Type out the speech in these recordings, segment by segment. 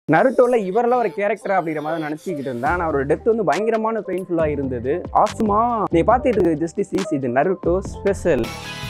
நருட்டோல இவரெல்லாம் ஒரு கேரக்டர் அப்படிங்கிற மாதிரி நினச்சிக்கிட்டு இருந்தேன். ஆனால் அவரோட டெத் வந்து பயங்கரமான பெயின்ஃபுல்லாக இருந்தது. ஆசுமா நீ பார்த்துட்டு இருக்க ஜஸ்டிஸ் இஸ் இது நருட்டோ ஸ்பெஷல்.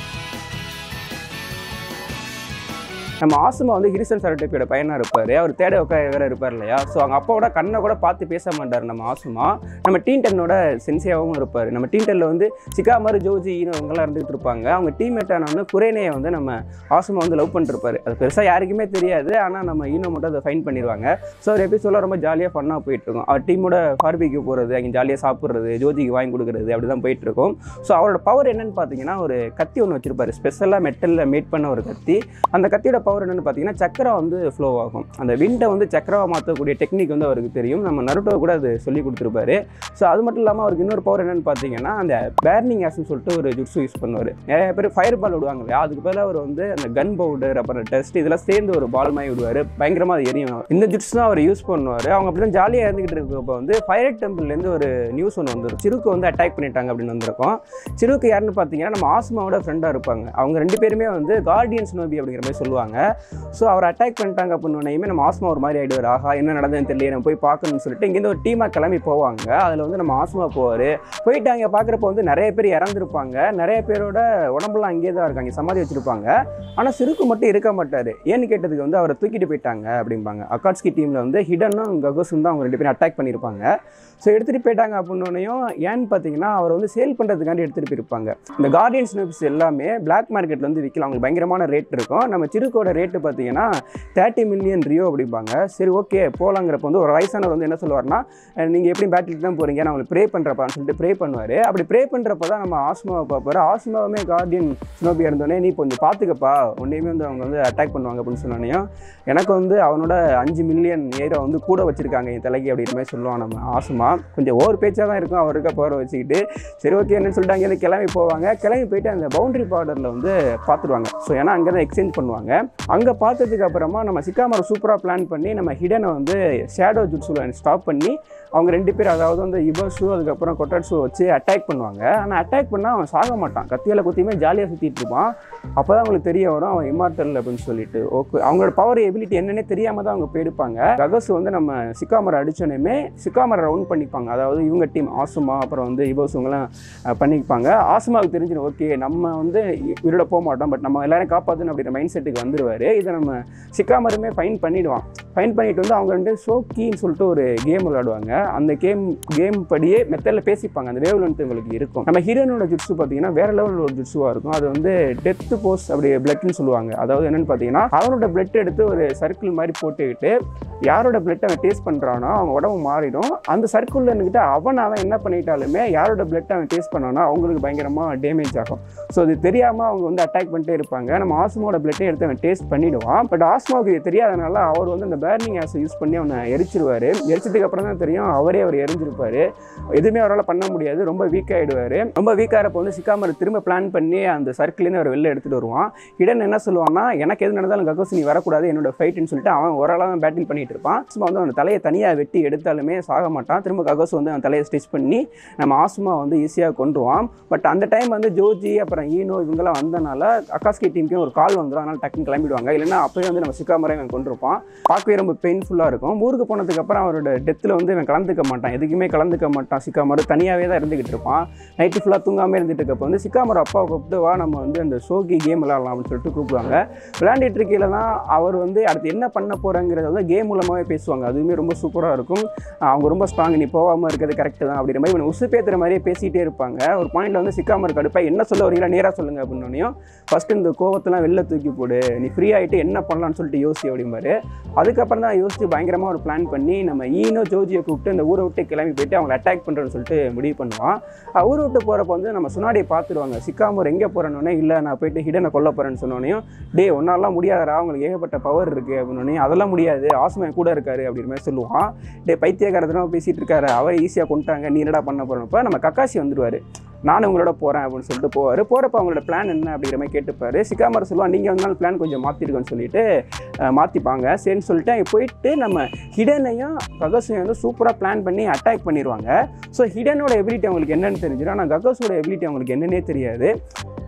நம்ம ஆசுமா வந்து ஹிரிசன் சாருட்டோபியோட பையனாக இருப்பார். அவர் தேட வேறு இருப்பார் இல்லையா. ஸோ அவங்க அப்பாவோட கண்ணை கூட பார்த்து பேச மாட்டார் நம்ம ஆசுமா. நம்ம டீன் டென்னோட சென்சியாகவும் இருப்பார். நம்ம டீன் டென்னில் வந்து சிகாமாரு ஜோஜி இவங்கெல்லாம் இருந்துகிட்டு இருப்பாங்க. அவங்க டீம்மேட்டான வந்து குரேனையை வந்து நம்ம ஆசுமா வந்து லவ் பண்ணிருப்பாரு. அது பெருசாக யாருக்குமே தெரியாது. ஆனால் நம்ம ஈனோ மட்டும் அதை ஃபைன் பண்ணிடுவாங்க. ஸோ ஒரு எபிசோட ரொம்ப ஜாலியாக ஃபன்னாக போயிட்டுருக்கும். அவர் டீமோட பார்பிக்யூ போகிறது, அங்கே ஜாலியாக சாப்பிட்றது, ஜோஜிக்கு வாங்கி கொடுக்குறது அப்படி தான் போயிட்டுருக்கும். ஸோ அவரோட பவர் என்னென்னு பார்த்தீங்கன்னா ஒரு கத்தி ஒன்று வச்சுருப்பாரு. ஸ்பெஷலாக மெட்டலில் மேட் பண்ண ஒரு கத்தி. அந்த கத்தியோட பவர் என்னென்னு பார்த்தீங்கன்னா சக்கரா வந்து ஃப்ளோ ஆகும். அந்த விண்டை வந்து சக்கராவை மாற்றக்கூடிய டெக்னிக் வந்து அவருக்கு தெரியும். நம்ம நருட்டோ கூட அது சொல்லி கொடுத்துருப்பாரு. ஸோ அது மட்டும் இல்லாமல் அவருக்கு இன்னொரு பவர் என்னென்னு பார்த்தீங்கன்னா அந்த பேர்னிங் ஆஸ்ன்னு சொல்லிட்டு ஒரு ஜுட்ஸு யூஸ் பண்ணுவார். நிறைய பேர் ஃபயர் பால் விடுவாங்க இல்லையா, அதுக்கு பதிலாக அவர் வந்து அந்த கன் பவுடர் அப்புறம் டஸ்ட் இதெல்லாம் சேர்ந்து ஒரு பால் மாதிரி விடுவார். பயங்கரமாக அது எரியும். இந்த ஜுட்ஸ் தான் அவர் யூஸ் பண்ணுவார். அவங்க அப்படி தான் ஜாலியாக இருந்துகிட்டு இருக்கப்போ வந்து ஃபயர் டெம்பிள்லேருந்து ஒரு நியூஸ் ஒன்று வந்துடும். சிருக்கு வந்து அட்டாக் பண்ணிட்டாங்க அப்படின்னு வந்திருக்கோம். சிருக்கு யாருன்னு பார்த்தீங்கன்னா நம்ம ஆசுமாவோட ஃப்ரெண்டாக இருப்பாங்க. அவங்க ரெண்டு பேருமே வந்து கார்டியன்ஸ் நோபி அப்படிங்கிற மாதிரி சொல்லுவாங்க. ஸோ அவர் அட்டாக் பண்ணிட்டாங்க அப்படின்னோடையுமே நம்ம ஆசுமா ஒரு மாதிரி ஆகிடுவார். ஆஹா என்ன நடந்ததுன்னு தெரியல, நம்ம போய் பார்க்கணும்னு சொல்லிட்டு இங்கேருந்து ஒரு டீமாக கிளம்பி போவாங்க. அதில் வந்து நம்ம ஆசுமா போவார். போயிட்டு அங்கே பார்க்குறப்ப வந்து நிறைய பேர் இறந்துருப்பாங்க. நிறைய பேரோட உடம்புலாம் அங்கேயே தான் இருக்காங்க, சமாதி வச்சுருப்பாங்க. ஆனால் சிருக்கு மட்டும் இருக்க மாட்டார். ஏன்னு கேட்டதுக்கு வந்து அவரை தூக்கிட்டு போயிட்டாங்க அப்படிம்பாங்க. அக்காட்ஸ்கி டீமில் வந்து ஹிடனும் ககோஸும் தான் அவங்க ரெண்டு பேரும் அட்டாக் பண்ணியிருப்பாங்க. ஸோ எடுத்துகிட்டு போயிட்டாங்க அப்படின்னோடனையும் ஏன்னு பார்த்தீங்கன்னா அவர் வந்து சேல் பண்ணுறதுக்காண்டி எடுத்துகிட்டு போயிருப்பாங்க. இந்த கார்டியன்ஸ் நோப்ஸ் எல்லாமே பிளாக் மார்க்கெட்டில் வந்து விற்கலாம். அவங்களுக்கு பயங்கரமான ரேட் இருக்கும். நம்ம சிறுக்கோட ரேட்டு பார்த்தீங்கன்னா 30 மில்லியன் ரியோ அப்படிம்பாங்க. சரி ஓகே போகலாங்கிறப்ப வந்து ஒரு வயசானவர் வந்து என்ன சொல்லுவார்னா, நீங்கள் எப்படி பேட்டிலுக்கு தான் போகிறீங்க, நான் அவங்களுக்கு ப்ரே பண்ணுறப்பான்னு சொல்லிட்டு ப்ரே பண்ணுவார். அப்படி ப்ரே பண்ணுறப்ப தான் நம்ம ஆசுமாவை பார்ப்பார். ஆசுமாவுமே கார்டியன் ஸ்னோபியாக இருந்தோடனே நீ கொஞ்சம் பார்த்துக்கப்பா, ஒன்றையுமே வந்து அவங்க வந்து அட்டாக் பண்ணுவாங்க அப்படின்னு சொன்னோன்னையும் எனக்கு வந்து அவனோட 5 மில்லியன் ஏரோ வந்து கூட வச்சுருக்காங்க என் தலைக்கு அப்படின்ற மாதிரி சொல்லுவான் நம்ம ஆசுமா. கொஞ்சம் ஓவர் பேச்சாக தான் இருக்கும் அவருக்கு பவர் வச்சுக்கிட்டு. சரி ஓகே என்னன்னு சொல்லிட்டு அங்கேருந்து கிளம்பி போவாங்க. கிளம்பி போயிட்டு அந்த பவுண்டரி பார்டரில் வந்து பார்த்துருவாங்க. ஸோ ஏன்னா அங்கே தான் எக்ஸ்சேஞ்ச் பண்ணுவாங்க. அங்கே பார்த்ததுக்கு அப்புறமா நம்ம சிகாமாரை சூப்பராக பிளான் பண்ணி நம்ம ஹிடனை வந்து ஷேடோ ஜுட்ஸுல ஸ்டாப் பண்ணி அவங்க ரெண்டு பேர் அதாவது வந்து இபோஷு அதுக்கப்புறம் கொட்டாட்ஸு வச்சு அட்டாக் பண்ணுவாங்க. ஆனால் அட்டாக் பண்ணால் அவன் சாக மாட்டான். கத்தியால் குத்தியுமே ஜாலியாக சுற்றிட்டு இருப்பான். அப்போ தான் அவங்களுக்கு தெரிய வரும் அவன் இம்மார்டல் அப்படின்னு சொல்லிட்டு. ஓகே அவங்களோட பவர் எபிலிட்டி என்னென்னே தெரியாமல் தான் அவங்க போயிருப்பாங்க. ககோஸு வந்து நம்ம சிகாமாரை அடித்தோன்னே சிகாமாரை ரவுண்ட் பண்ணிப்பாங்க. அதாவது இவங்க டீம் ஆசுமா அப்புறம் வந்து இபோஸுங்கெல்லாம் பண்ணிப்பாங்க. ஆசுமாவுக்கு தெரிஞ்சிடும் ஓகே நம்ம வந்து இவரோட போக மாட்டோம், பட் நம்ம எல்லாரும் காப்பாற்றணும் அப்படின்ற மைண்ட் செட்டுக்கு வந்துடுவார். இதை நம்ம சிகாமாருமே ஃபைன் பண்ணிவிடுவான். ஃபைன் பண்ணிட்டு வந்து அவங்க ரெண்டு ஷோக்கின்னு சொல்லிட்டு ஒரு கேம் விளையாடுவாங்க. அந்த கேம் படியே மெத்தடில் பேசிப்பாங்க. அந்த வேவ் லென்த் உங்களுக்கு இருக்கும். நம்ம ஹீரோனோட ஜுட்ஸு பார்த்தீங்கன்னா வேற லெவலில் ஒரு ஜுட்ஸுவாக இருக்கும். அது வந்து டெத் போஸ் அப்படி பிளட்னு சொல்லுவாங்க. அதாவது என்னென்னு பார்த்தீங்கன்னா அவனோட பிளட் எடுத்து ஒரு சர்க்கிள் மாதிரி போட்டுக்கிட்டு யாரோட பிளட் அவன் டேஸ்ட் பண்ணுறானோ அவங்க உடம்பு மாறிடும். அந்த சர்க்கிளில் இருந்துக்கிட்டு அவன் என்ன பண்ணிட்டாலுமே யாரோட பிளட் அவன் டேஸ்ட் பண்ணானோ அவங்களுக்கு பயங்கரமாக டேமேஜ் ஆகும். ஸோ இது தெரியாமல் அவங்க வந்து அட்டாக் பண்ணிட்டே இருப்பாங்க. நம்ம ஆசுமாவோட பிளட்டை எடுத்து அவன் டேஸ்ட் பண்ணிவிடுவான். பட் ஆசுமாவுக்கு இது தெரியாதனால அவர் வந்து அந்த பேர்னிங் ஆஸை யூஸ் பண்ணி அவனை எரிச்சிருவார். எரிச்சதுக்கு அப்புறம் தான் தெரியும் அவர் எரிஞ்சிருப்பார். எதுவுமே அவரால் பண்ண முடியாது. ரொம்ப வீக் ஆகிடுவார். ரொம்ப வீக்காகிறப்போ வந்து சிகாமார் திரும்ப பிளான் பண்ணி அந்த சர்க்கிள்லேருந்து அவர் வெளில எடுத்துகிட்டு வருவான். ஹிடன் என்ன சொல்லுவான்னா எனக்கு எது நடந்தாலும் ககோஸ் நீ வரக்கூடாது என்னோட ஃபைட்டுன்னு சொல்லிட்டு அவன் ஓரளவு பேட்டில் பண்ணிட்டு இருப்பான். ஆசுமா வந்து அவன் தலையை தனியாக வெட்டி எடுத்தாலுமே சாக மாட்டான். திரும்ப ககோஸ் வந்து அவன் தலையை ஸ்டிச் பண்ணி நம்ம ஆசுமா வந்து ஈஸியாக கொண்டுருவான். பட் அந்த டைம் வந்து ஜோஜி அப்புறம் ஈனோ இவங்கெல்லாம் வந்தனால அக்காஸ்கி டீமுக்கு ஒரு கால் வந்துடும். அதனால் டக்குன்னு கிளம்பிடுவாங்க. இல்லைன்னா அப்போயே வந்து நம்ம சிகாமாரை இவன் கொண்டிருப்பான். பார்க்கவே ரொம்ப பெயின்ஃபுல்லாக இருக்கும். ஊருக்கு போனதுக்கப்புறம் அவரோட டெத்தில் வந்து இவன் கலந்துக்க மாட்டான். எதுக்குமே கலந்துக்க மாட்டான். சிகாமாரு தனியாகவே தான் இருந்துகிட்டு இருப்பான். நைட்டு ஃபுல்லாக தூங்காமல் இருந்துட்டு இருக்கப்போ வந்து சிகாமாரு அப்பாவை கூப்பிட்டு வா நம்ம வந்து அந்த ஷோகி கேம் விளையாடலாம் அப்படின்னு சொல்லிட்டு கூப்பிடுவாங்க. விளையாண்டுட்டு இருக்கையில தான் அவர் வந்து அடுத்து என்ன பண்ண போகிறாங்கிறத வந்து கேம் மூலமாகவே பேசுவாங்க. அதுவுமே ரொம்ப சூப்பராக இருக்கும். அவங்க ரொம்ப ஸ்ட்ராங், நீ போகாமல் இருக்கிறது கரெக்டு தான் அப்படிங்கிற மாதிரி இவனை உசுப்பேற்றுற மாதிரியே பேசிகிட்டே இருப்பாங்க. ஒரு பாயிண்டில் வந்து சிகாமாரு கடுப்பா என்ன சொல்ல வரீங்களா நேராக சொல்லுங்கள் அப்படின்னோனையும் ஃபஸ்ட்டு இந்த கோவத்தெல்லாம் வெளில தூக்கி போடு, நீ ஃப்ரீ ஆகிட்டு என்ன பண்ணலான்னு சொல்லிட்டு யோசி அப்படிம்பாரு. அதுக்கப்புறம் தான் யோசித்து பயங்கரமாக ஒரு பிளான் பண்ணி நம்ம ஈனோ ஜோஜியை கூப்பிட்டு இந்த ஊரை விட்டு கிளம்பி போயிட்டு அவங்களை அட்டாக் பண்ணுறேன்னு சொல்லிட்டு முடிவு பண்ணுவான். ஊரை விட்டு போகிறப்ப வந்து நம்ம சுனாடியை பார்த்துருவாங்க. சிகாமார் எங்கே போகிறேன்னொன்னே இல்லை நான் போயிட்டு ஹிடனை கொல்ல போகிறேன்னு சொன்னோனையும் டே ஒன்னாலாம் முடியாதரா, அவங்களுக்கு ஏகப்பட்ட பவர் இருக்குது அப்படின்னோடனே அதெல்லாம் முடியாது, ஆசுமா கூட இருக்காரு அப்படின்ற மாதிரி சொல்லுவான். டே பைத்தியக்காரத்தனமாக பேசிகிட்டு இருக்காரு, அவரை ஈஸியாக கொண்டுட்டாங்க, நீ என்னடா பண்ண போகிறப்ப நம்ம கக்காசி வந்துடுவார். நானும் உங்களோட போகிறேன் அப்படின்னு சொல்லிட்டு போவார். போகிறப்ப அவங்களோட பிளான் என்ன அப்படிங்கிற மாதிரி கேட்டுப்பார். சிகாமார் சொல்லுவான் நீங்கள் வந்தாலும் பிளான் கொஞ்சம் மாற்றிருக்கோன்னு சொல்லிட்டு மாற்றிப்பாங்க. சரின்னு சொல்லிட்டு அங்கே போயிட்டு நம்ம ஹிடனையும் ககோஸையும் வந்து சூப்பராக பிளான் பண்ணி அட்டாக் பண்ணிடுவாங்க. ஸோ ஹிடனோட எபிலிட்டி அவங்களுக்கு என்னென்னு தெரிஞ்சிடும். ஆனால் ககோஸோட எபிலிட்டி அவங்களுக்கு என்னன்னே தெரியாது.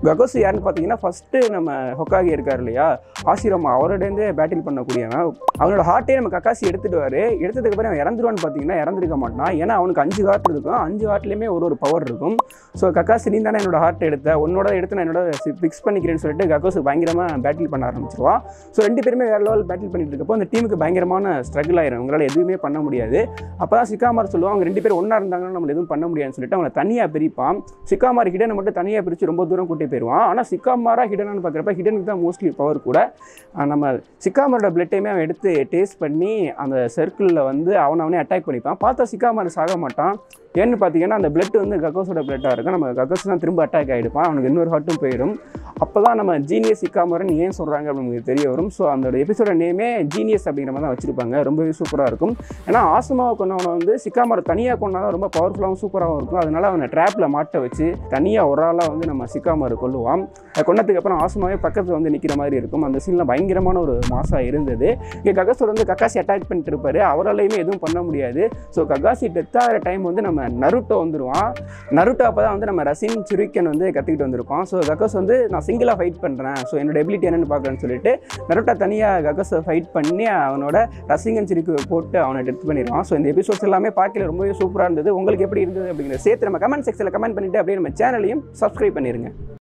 ககோசு யாருன்னு பார்த்தீங்கன்னா ஃபஸ்ட்டு நம்ம ஹொக்காகி இருக்கார் இல்லையா, ஆசிரமா, அவரோடேருந்து பேட்டில் பண்ணக்கூடியவன். அவனோட ஹார்ட்டே நம்ம கக்காசி எடுத்துடுவார். எடுத்ததுக்கப்புறம் அவன் இறந்துருவான்னு பார்த்தீங்கன்னா இறந்துருக்க மாட்டான். ஏன்னா அவனுக்கு 5 ஹார்ட் இருக்கும். 5 ஹார்ட்லேயுமே ஒரு பவர் இருக்கும். ஸோ கக்காசி, நீ தானே என்னோட ஹார்ட் எடுத்த, உன்னோட எடுத்து நான் என்னோட ஃபிக்ஸ் பண்ணிக்கிறேன்னு சொல்லிட்டு ககோசு பயங்கரமாக பேட்டில் பண்ண ஆரம்பிச்சிருவான். ஸோ 2 பேருமே வேறு லெவல் பேட்டில் பண்ணிட்டு இருக்கப்போ அந்த டீமுக்கு பயங்கரமான ஸ்ட்ரகிள் ஆயிரும். உங்களால் எதுவுமே பண்ண முடியாது. அப்போ தான் சிக்காமார் சொல்லுவான், அவங்க 2 பேரும் ஒன்றா இருந்தாங்கன்னா நம்மள எதுவும் பண்ண முடியாதுன்னு சொல்லிட்டு அவனை தனியாக பிரிப்பான். சிக்காமார் ஹிடனை மட்டும் தனியாக பிரித்து ரொம்ப தூரம் கூட்டி போயிடுவான். ஆனால் சிக்காமாரா ஹிடனான்னு பார்க்குறப்ப ஹிடனுக்கு தான் மோஸ்ட்லி பவர் கூட. நம்ம சிக்காமாரோட பிளட்டையுமே அவன் எடுத்து டேஸ்ட் பண்ணி அந்த சர்க்கிளில் வந்து அவனே அட்டாக் பண்ணிப்பான். பார்த்தா சிக்காமார் சாக மாட்டான். ஏன்னு பார்த்தீங்கன்னா அந்த பிளட் வந்து கக்கோஸோட பிளட்டாக இருக்கும். நம்ம கக்கோஸ் தான் திரும்ப அட்டாக் ஆகிடுப்பான். அவனுக்கு இன்னொரு ஹார்ட்டும் போயிடும். அப்போ தான் நம்ம ஜீனியஸ் சிக்காமாரன்னு ஏன் சொல்கிறாங்க அப்படின்னு நமக்கு தெரிய வரும். ஸோ அந்த எபிசோட நேமே ஜீனியஸ் அப்படிங்கிற மாதிரி தான் வச்சுருப்பாங்க. ரொம்பவே சூப்பராக இருக்கும். ஏன்னா ஆசுமாவை கொண்டவனை வந்து சிக்காமாரை தனியாக கொண்டா தான் ரொம்ப பவர்ஃபுல்லாகவும் சூப்பராகவும் இருக்கும். அதனால் அவனை ட்ராப்பில் மாட்ட வச்சு தனியாக ஒரு ஆளாக வந்து நம்ம சிக்காமாரை கொள்ளுவான். கொண்டதுக்கு அப்புறம் ஆசுமாவே பக்கத்தில் வந்து நிற்கிற மாதிரி இருக்கும். அந்த சீன்லாம் பயங்கரமான ஒரு மாசாக இருந்தது. இங்கே ககாஸோட வந்து கக்காசி அட்டாக் பண்ணிட்டு இருப்பார். அவராலையுமே எதுவும் பண்ண முடியாது. ஸோ ககாசி டெத் ஆகிற டைம் வந்து நம்ம நருட்டோ வந்துடுவான். நருட்டோ அப்போ தான் வந்து நம்ம ரசின் சுரிக்கன் வந்து கற்றுக்கிட்டு வந்திருப்பான். ஸோ ககாஸ் வந்து நான் சிங்கிளாக ஃபைட் பண்ணுறேன், ஸோ என்னோட எபிலிட்டி என்னென்னு பார்க்குறேன்னு சொல்லிட்டு நருட்டோ தனியாக ககாஸை ஃபைட் பண்ணி அவனோட ரசிங்கன் சிரிக்கு போட்டு அவனை டெத் பண்ணிடுவான். ஸோ இந்த எபிசோட்ஸ் எல்லாமே பார்க்கல ரொம்பவே சூப்பராக இருந்தது. உங்களுக்கு எப்படி இருந்தது அப்படிங்கிறத சேர்த்து நம்ம கமெண்ட் செக்ஷனில் கமெண்ட் பண்ணிவிட்டு அப்படியே நம்ம சேனலையும் சப்ஸ்கிரைப் பண்ணிடுங்க.